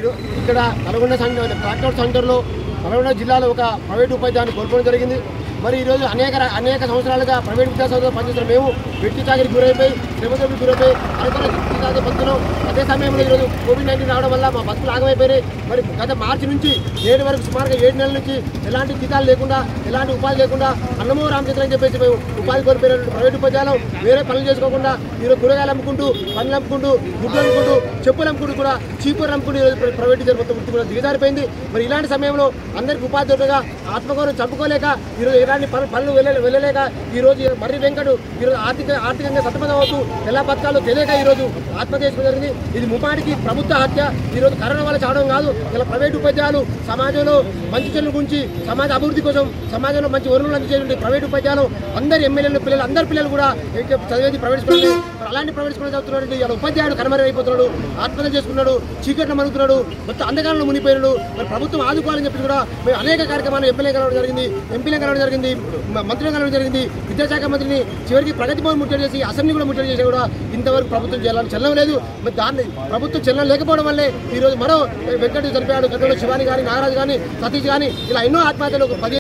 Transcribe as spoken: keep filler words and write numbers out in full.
ఇక్కడ Nalgonda centre tractor సెంటర్లో నల్గొండ జిల్లాలో ఒక ప్రైవేట్ ఉపాధ్యాయుని కోల్పోవడం జరిగింది. మరి ఈరోజు అనేక అనేక సంవత్సరాలుగా ప్రైవేట్ విద్యాసంస్థలో పనిచేస్తున్న మేము వెట్టి చాకరికి గురైపోయి శ్రమదోపికి గురైపోయి అనుకున్న జీతాలు బతుకున్నాం. అదే సమయంలో ఈరోజు కోవిడ్ నైన్టీన్ రావడం వల్ల మా బతుకులు ఆగమైపోయినాయి. మరి గత మార్చి నుంచి నేటి వరకు సుమారుగా ఏడు నెలల నుంచి ఎలాంటి జీతాలు లేకుండా ఎలాంటి ఉపాధి లేకుండా అన్నమో రామచంద్ర అని చెప్పేసి మేము ఉపాధి కోల్పోయిన ప్రైవేట్ ఉపాధ్యాయులు వేరే పనులు చేసుకోకుండా ఈరోజు కూరగాయలు అమ్ముకుంటూ పనులు అమ్ముకుంటూ గుడ్లు అమ్ముకుంటూ చెప్పులు అమ్ముకుంటూ కూడా చీపురు అమ్ముకుంటూ ఈరోజు ప్రైవేట్ టీచర్ మొత్తం వృత్తి కూడా దిగజారిపోయింది. మరి ఇలాంటి సమయంలో అందరికీ ఉపాధ్యాయులుగా ఆత్మగౌరవం చంపుకోలేక ఈరోజు ఎలాంటి పనులు పనులు వెళ్ళ వెళ్ళలేక ఈరోజు మర్రి వెంకటు ఈరోజు ఆర్థిక ఆర్థికంగా సతమతం అవుతూ ఎలా బతకాలో తెలియక ఈరోజు ఆత్మహత్య చేసుకోవడం జరిగింది. ఇది ముపాటికి ప్రభుత్వ హత్య. ఈరోజు కరోనా వల్ల చావడం కాదు. ఇలా ప్రైవేట్ ఉపాధ్యాయులు సమాజంలో మంచి చెల్లు గురించి సమాజ అభివృద్ధి కోసం సమాజంలో మంచి వనరులు అందించేటువంటి ప్రైవేట్ ఉపాధ్యాయులు అందరి ఎమ్మెల్యేలు పిల్లలు అందరి పిల్లలు కూడా చదివేది ప్రైవేట్ స్కూల్. అలాంటి ప్రైవేట్ స్కూల్ చదువుతున్నాడు ఇలా ఉపాధ్యాయుడు కనుమరుగు అయిపోతున్నాడు, ఆత్మహత్య చేసుకున్నాడు, చీకట్లో మరుగుతున్నాడు, మొత్తం అంధకారంలో మునిపోయినాడు. మరి ప్రభుత్వం ఆదుకోవాలని చెప్పి కూడా మేము అనేక కార్యక్రమాలు ఎమ్మెల్యే కలవడం జరిగింది, ఎంపీలే కలవడం జరిగింది, మంత్రులు కలవడం జరిగింది, విద్యాశాఖ మంత్రిని చివరికి ప్రగతి భవన్ ముట్టడి చేసి అసెంబ్లీ కూడా ముట్టడి చేసి కూడా ఇంతవరకు ప్రభుత్వం చేయాలని చెల్లం లేదు. మరి దాన్ని ప్రభుత్వం చెల్లం లేకపోవడం వల్లే ఈరోజు మరో వెంకట చనిపోయాడు. గతంలో శివాని కానీ నాగరాజు కానీ సతీష్ కానీ ఇలా ఎన్నో ఆత్మహత్యలు పది